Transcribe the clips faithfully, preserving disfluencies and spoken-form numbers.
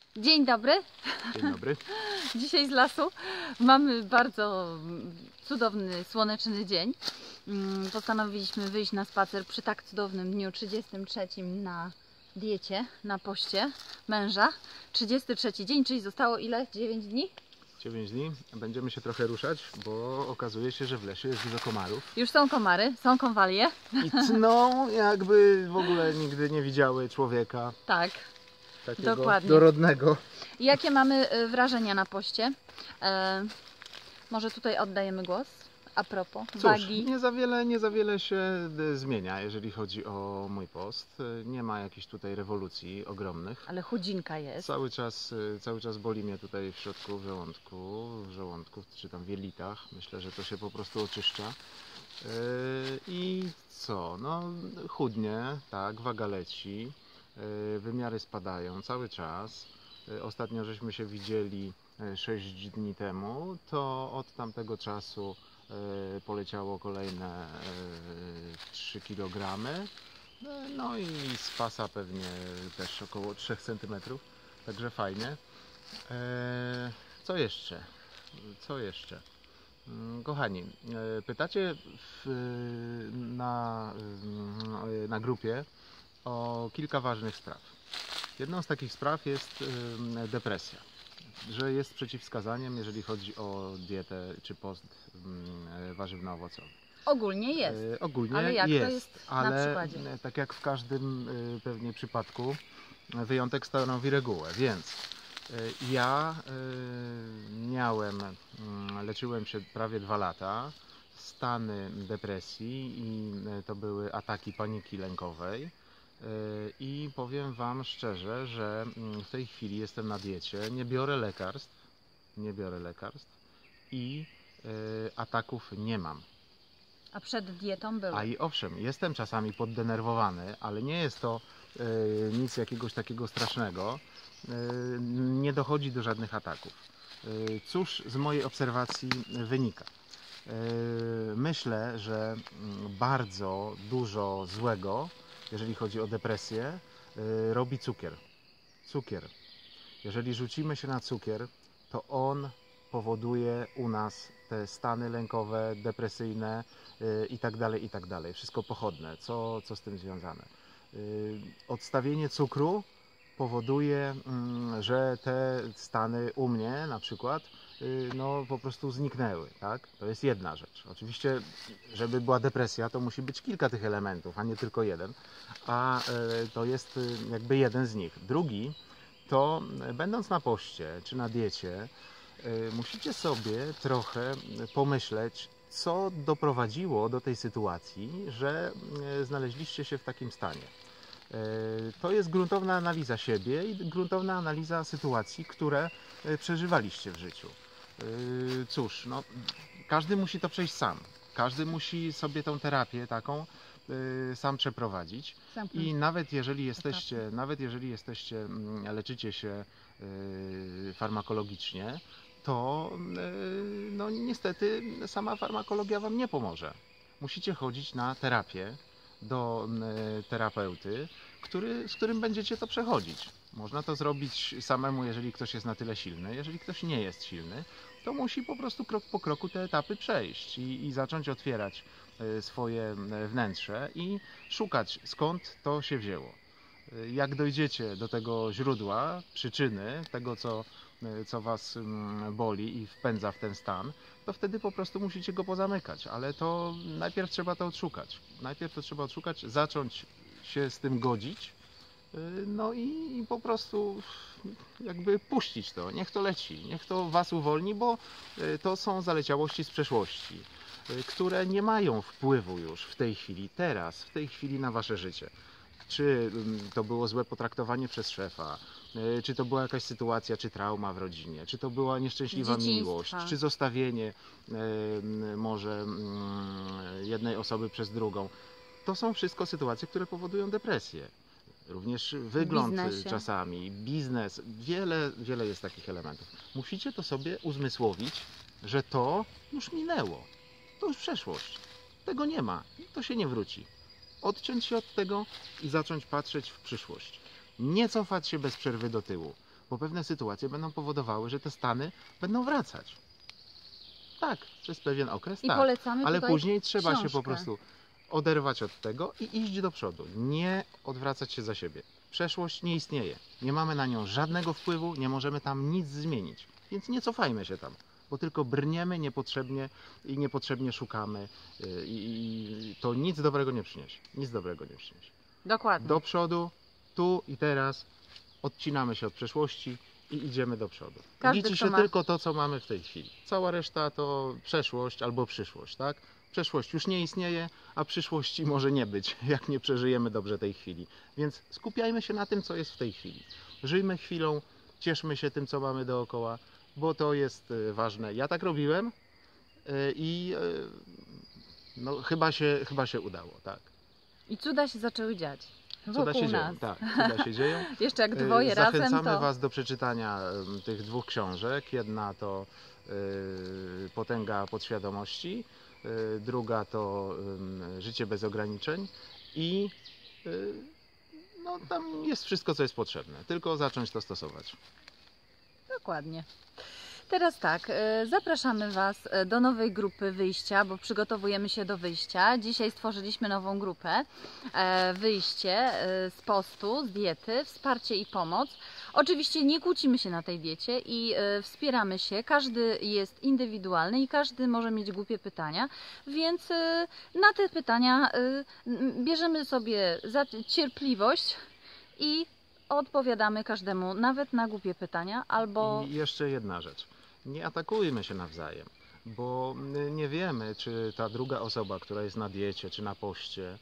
Dzień dobry. Dzień dobry. Dzisiaj z lasu mamy bardzo cudowny, słoneczny dzień. Postanowiliśmy wyjść na spacer przy tak cudownym dniu trzydziestym trzecim na diecie, na poście męża. trzydziesty trzeci dzień, czyli zostało ile? dziewięć dni? dziewięć dni. Będziemy się trochę ruszać, bo okazuje się, że w lesie jest dużo komarów. Już są komary, są konwalie. I cną, jakby w ogóle nigdy nie widziały człowieka. Tak. Takiego Dokładnie. dorodnego. Jakie mamy wrażenia na poście? E, może tutaj oddajemy głos a propos Cóż, wagi. nie za wiele, nie za wiele się zmienia, jeżeli chodzi o mój post. Nie ma jakichś tutaj rewolucji ogromnych. Ale chudzinka jest. Cały czas, cały czas boli mnie tutaj w środku w żołądku, w żołądku, czy tam w jelitach. Myślę, że to się po prostu oczyszcza. I co? No chudnie, tak, waga leci. Wymiary spadają cały czas. Ostatnio żeśmy się widzieli sześć dni temu, to od tamtego czasu poleciało kolejne trzy kilogramy. No i z pasa pewnie też około trzech centymetrów, także fajnie. Co jeszcze? Co jeszcze? Kochani, pytacie w, na, na grupie o kilka ważnych spraw. Jedną z takich spraw jest depresja, że jest przeciwwskazaniem, jeżeli chodzi o dietę czy post warzywno-owocowy. Ogólnie jest. Ogólnie ale jak jest, to jest ale na przykładzie? Tak jak w każdym pewnie przypadku, wyjątek stanowi regułę, więc ja miałem, leczyłem się prawie dwa lata, stany depresji i to były ataki paniki lękowej. I powiem Wam szczerze, że w tej chwili jestem na diecie, nie biorę lekarstw, nie biorę lekarstw i ataków nie mam. A przed dietą było? A i owszem, jestem czasami poddenerwowany, ale nie jest to nic jakiegoś takiego strasznego. Nie dochodzi do żadnych ataków. Cóż z mojej obserwacji wynika? Myślę, że bardzo dużo złego, jeżeli chodzi o depresję, robi cukier. Cukier. Jeżeli rzucimy się na cukier, to on powoduje u nas te stany lękowe, depresyjne i tak dalej, i tak dalej. Wszystko pochodne, co, co z tym związane. Odstawienie cukru powoduje, że te stany u mnie na przykład no po prostu zniknęły, tak? To jest jedna rzecz. Oczywiście, żeby była depresja, to musi być kilka tych elementów, a nie tylko jeden, a to jest jakby jeden z nich. Drugi to, będąc na poście czy na diecie, musicie sobie trochę pomyśleć, co doprowadziło do tej sytuacji, że znaleźliście się w takim stanie. To jest gruntowna analiza siebie i gruntowna analiza sytuacji, które przeżywaliście w życiu. Cóż, no, każdy musi to przejść sam. Każdy musi sobie tą terapię taką sam przeprowadzić. I nawet jeżeli jesteście, nawet jeżeli jesteście, leczycie się farmakologicznie, to no, niestety sama farmakologia Wam nie pomoże. Musicie chodzić na terapię do terapeuty, który, z którym będziecie to przechodzić. Można to zrobić samemu, jeżeli ktoś jest na tyle silny. Jeżeli ktoś nie jest silny, to musi po prostu krok po kroku te etapy przejść i, i zacząć otwierać swoje wnętrze i szukać, skąd to się wzięło. Jak dojdziecie do tego źródła, przyczyny tego, co, co Was boli i wpędza w ten stan, to wtedy po prostu musicie go pozamykać, ale to najpierw trzeba to odszukać. Najpierw to trzeba odszukać, zacząć się z tym godzić, no i, i po prostu jakby puścić to, niech to leci, niech to Was uwolni, bo to są zaleciałości z przeszłości, które nie mają wpływu już w tej chwili, teraz, w tej chwili na Wasze życie. Czy to było złe potraktowanie przez szefa, czy to była jakaś sytuacja, czy trauma w rodzinie, czy to była nieszczęśliwa miłość, czy zostawienie może jednej osoby przez drugą. To są wszystko sytuacje, które powodują depresję. Również wygląd Biznesie. czasami, biznes, wiele, wiele jest takich elementów. Musicie to sobie uzmysłowić, że to już minęło, to już przeszłość, tego nie ma, to się nie wróci. Odciąć się od tego i zacząć patrzeć w przyszłość. Nie cofać się bez przerwy do tyłu. bo pewne sytuacje będą powodowały, że te stany będą wracać. Tak, przez pewien okres, I tak. polecamy Ale tutaj później trzeba się po książkę. prostu oderwać od tego i iść do przodu. Nie odwracać się za siebie. Przeszłość nie istnieje. Nie mamy na nią żadnego wpływu, nie możemy tam nic zmienić. Więc nie cofajmy się tam, bo tylko brniemy niepotrzebnie i niepotrzebnie szukamy yy, i to nic dobrego nie przyniesie. Nic dobrego nie przyniesie. Dokładnie. Do przodu, tu i teraz, odcinamy się od przeszłości i idziemy do przodu. Każdy, Liczy kto się ma- tylko to, co mamy w tej chwili. Cała reszta to przeszłość albo przyszłość, tak? Przeszłość już nie istnieje, a przyszłości może nie być, jak nie przeżyjemy dobrze tej chwili. Więc skupiajmy się na tym, co jest w tej chwili. Żyjmy chwilą, cieszmy się tym, co mamy dookoła, bo to jest y, ważne. Ja tak robiłem y, i y, no, chyba się, chyba się udało, tak. I cuda się zaczęły dziać. Cuda Wokół się nas. dzieją, tak, cuda się dzieją. Jeszcze jak Y, dwoje razem, Zachęcamy to Was do przeczytania y, tych dwóch książek. Jedna to y, Potęga podświadomości, y, druga to y, Życie bez ograniczeń i y, no, tam jest wszystko, co jest potrzebne. Tylko zacząć to stosować. dokładnie. Teraz tak, e, zapraszamy Was e, do nowej grupy wyjścia, bo przygotowujemy się do wyjścia. Dzisiaj stworzyliśmy nową grupę. E, Wyjście e, z postu, z diety, wsparcie i pomoc. Oczywiście nie kłócimy się na tej diecie i e, wspieramy się. Każdy jest indywidualny i każdy może mieć głupie pytania, więc e, na te pytania e, m, bierzemy sobie za cierpliwość i odpowiadamy każdemu, nawet na głupie pytania, albo... I jeszcze jedna rzecz. Nie atakujmy się nawzajem, bo y, nie wiemy, czy ta druga osoba, która jest na diecie, czy na poście,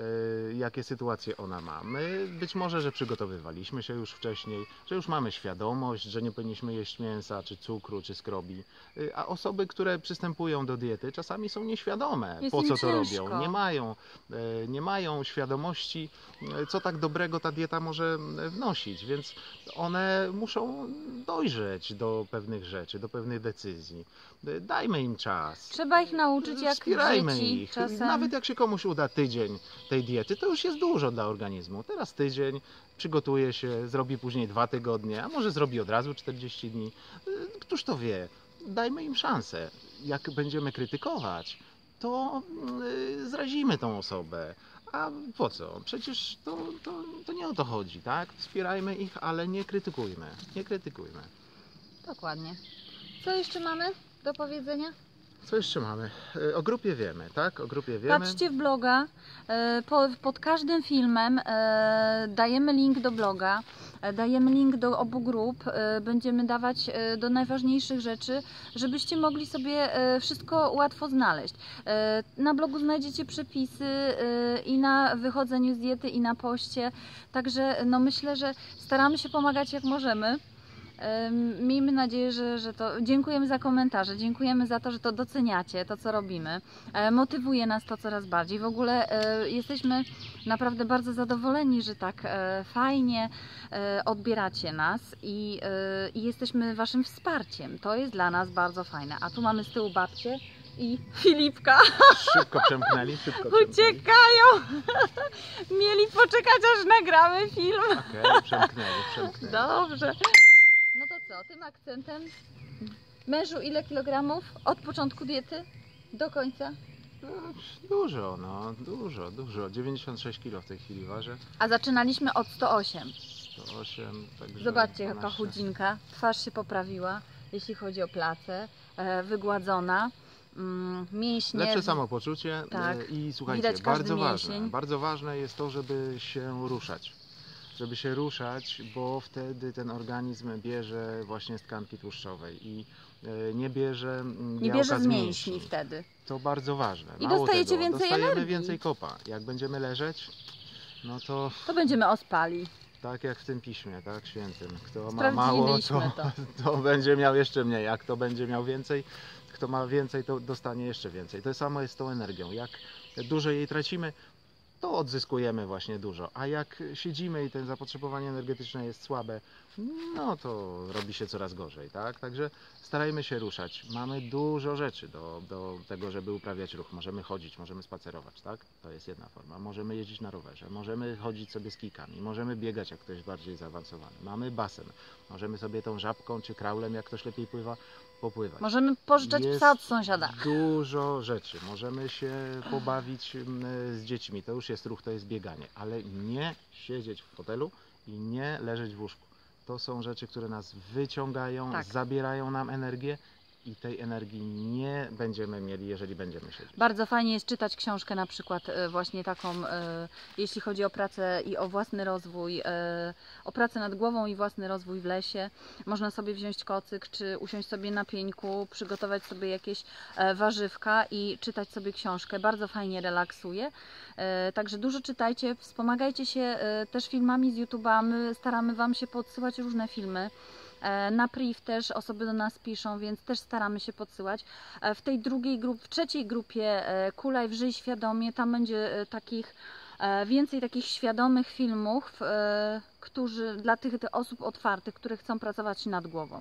y, jakie sytuacje ona ma. My być może, że przygotowywaliśmy się już wcześniej, że już mamy świadomość, że nie powinniśmy jeść mięsa, czy cukru, czy skrobi. Y, A osoby, które przystępują do diety, czasami są nieświadome, Jest po im co to ciężko. robią. Nie mają, y, nie mają świadomości, y, co tak dobrego ta dieta może y, wnosić, więc one muszą dojrzeć do pewnych rzeczy, do pewnych decyzji. Y, Dajmy im czas. Trzeba ich nauczyć jak Wspierajmy dzieci ich. czasem. Nawet jak się komuś uda tydzień tej diety, to już jest dużo dla organizmu. Teraz tydzień, przygotuje się, zrobi później dwa tygodnie, a może zrobi od razu czterdzieści dni. Y, Któż to wie? Dajmy im szansę. Jak będziemy krytykować, to y, zrazimy tą osobę. A po co? Przecież to, to, to nie o to chodzi, tak? Wspierajmy ich, ale nie krytykujmy. Nie krytykujmy. Dokładnie. Co jeszcze mamy do powiedzenia? Co jeszcze mamy? Y, O grupie wiemy, tak? O grupie wiemy. Patrzcie w bloga. e, po- Pod każdym filmem e, dajemy link do bloga, e, dajemy link do obu grup. e, Będziemy dawać e, do najważniejszych rzeczy, żebyście mogli sobie e, wszystko łatwo znaleźć. E, Na blogu znajdziecie przepisy e, i na wychodzeniu z diety, i na poście. Także no myślę, że staramy się pomagać jak możemy. Ym, Miejmy nadzieję, że, że to. Dziękujemy za komentarze, dziękujemy za to, że to doceniacie, to co robimy. E, Motywuje nas to coraz bardziej. W ogóle e, jesteśmy naprawdę bardzo zadowoleni, że tak e, fajnie e, odbieracie nas i, e, i jesteśmy Waszym wsparciem. To jest dla nas bardzo fajne. A tu mamy z tyłu babcię i Filipka. Szybko przemknęli, szybko przemknęli. Uciekają! Mieli poczekać, aż nagramy film. Okej, przemknęli, przemknęli. Dobrze. No to co, tym akcentem? Mężu, ile kilogramów od początku diety do końca? No, Dużo, no, dużo, dużo. dziewięćdziesiąt sześć kilo w tej chwili ważę. A zaczynaliśmy od sto osiem. sto osiem, także Zobaczcie, jaka dwanaście. chudzinka. Twarz się poprawiła, jeśli chodzi o placę. E, wygładzona. Mm, mięśnie. Lepsze samopoczucie Tak. y, i słuchajcie, Widać każdy bardzo ważne, mięsień. bardzo ważne jest to, żeby się ruszać. Żeby się ruszać, bo wtedy ten organizm bierze właśnie z tkanki tłuszczowej i y, nie bierze mm, Nie białka bierze z z mięśni mięśni. wtedy. To bardzo ważne. I Mało dostajecie tego, więcej dostajemy energii. więcej kopa. Jak będziemy leżeć, no to To będziemy ospali. tak jak w tym piśmie, tak, świętym. Kto ma Sprawdziliśmy mało, to, to. to będzie miał jeszcze mniej, a kto będzie miał więcej, kto ma więcej, to dostanie jeszcze więcej. To samo jest z tą energią. Jak dużo jej tracimy, to odzyskujemy właśnie dużo. A jak siedzimy i to zapotrzebowanie energetyczne jest słabe, no to robi się coraz gorzej, tak? Także starajmy się ruszać. Mamy dużo rzeczy do, do tego, żeby uprawiać ruch. Możemy chodzić, możemy spacerować, tak? To jest jedna forma. Możemy jeździć na rowerze, możemy chodzić sobie z kijkami, możemy biegać, jak ktoś bardziej zaawansowany. Mamy basen, możemy sobie tą żabką czy kraulem, jak ktoś lepiej pływa, popływać. Możemy pożyczać Jest psa od sąsiada. Dużo rzeczy. Możemy się pobawić mm, z dziećmi. To już jest ruch, to jest bieganie. Ale nie siedzieć w fotelu i nie leżeć w łóżku. To są rzeczy, które nas wyciągają, Tak. zabierają nam energię i tej energii nie będziemy mieli, jeżeli będziemy siedzieć. Bardzo fajnie jest czytać książkę na przykład e, właśnie taką, e, jeśli chodzi o pracę i o własny rozwój, e, o pracę nad głową i własny rozwój w lesie. Można sobie wziąć kocyk, czy usiąść sobie na pieńku, przygotować sobie jakieś e, warzywka i czytać sobie książkę. Bardzo fajnie relaksuje. E, także dużo czytajcie, wspomagajcie się e, też filmami z YouTube'a. My staramy Wam się podsyłać różne filmy. Na priv też osoby do nas piszą, więc też staramy się podsyłać. W tej drugiej grupie, w trzeciej grupie Kulaj, Żyj Świadomie, tam będzie takich więcej takich świadomych filmów, którzy, dla tych osób otwartych, które chcą pracować nad głową.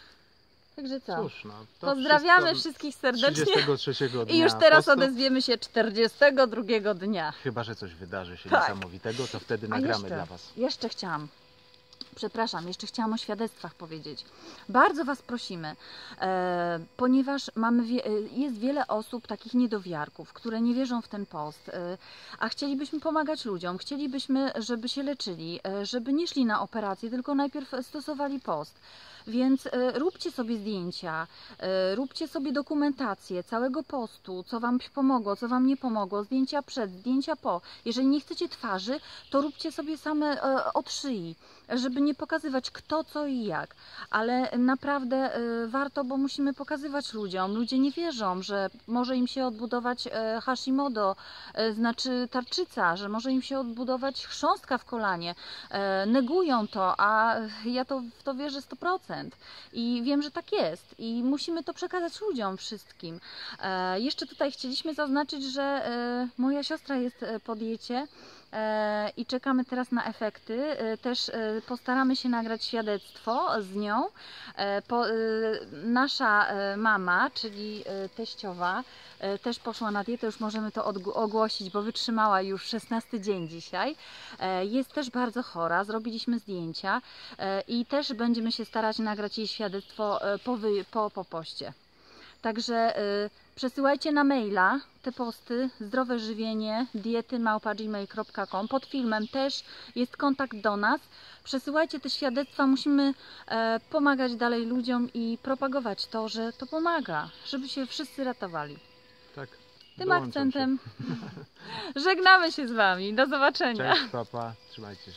Także co? Cóż, no, to pozdrawiamy wszystkich serdecznie trzydziestego trzeciego dnia i już teraz postu. odezwiemy się czterdziestego drugiego dnia. Chyba że coś wydarzy się Tak. niesamowitego, to wtedy A nagramy jeszcze, dla Was. Jeszcze chciałam. Przepraszam, jeszcze chciałam o świadectwach powiedzieć. Bardzo Was prosimy, e, ponieważ mamy wie, jest wiele osób, takich niedowiarków, które nie wierzą w ten post, e, a chcielibyśmy pomagać ludziom, chcielibyśmy, żeby się leczyli, e, żeby nie szli na operację, tylko najpierw stosowali post. Więc e, róbcie sobie zdjęcia, e, róbcie sobie dokumentację całego postu, co Wam pomogło, co Wam nie pomogło, zdjęcia przed, zdjęcia po. Jeżeli nie chcecie twarzy, to róbcie sobie same e, od szyi, żeby nie pokazywać kto, co i jak. Ale naprawdę e, warto, bo musimy pokazywać ludziom. Ludzie nie wierzą, że może im się odbudować e, Hashimoto, e, znaczy tarczyca, że może im się odbudować chrząstka w kolanie. E, negują to, a ja to, w to wierzę sto procent. I wiem, że tak jest i musimy to przekazać ludziom wszystkim. E, jeszcze tutaj chcieliśmy zaznaczyć, że e, moja siostra jest po diecie e, i czekamy teraz na efekty. E, też e, postaramy się nagrać świadectwo z nią. E, po, e, nasza e, mama, czyli e, teściowa, e, też poszła na dietę, już możemy to ogłosić, bo wytrzymała już szesnasty dzień dzisiaj. E, jest też bardzo chora, zrobiliśmy zdjęcia e, i też będziemy się starać nagrać jej świadectwo po, wy, po, po poście. Także y, przesyłajcie na maila te posty, zdrowe żywienie, diety małpa gmail kropka com. Pod filmem też jest kontakt do nas. Przesyłajcie te świadectwa, musimy e, pomagać dalej ludziom i propagować to, że to pomaga, żeby się wszyscy ratowali. Tak. Tym Dołączam akcentem żegnamy się z Wami. Do zobaczenia. Cześć, papa, trzymajcie się.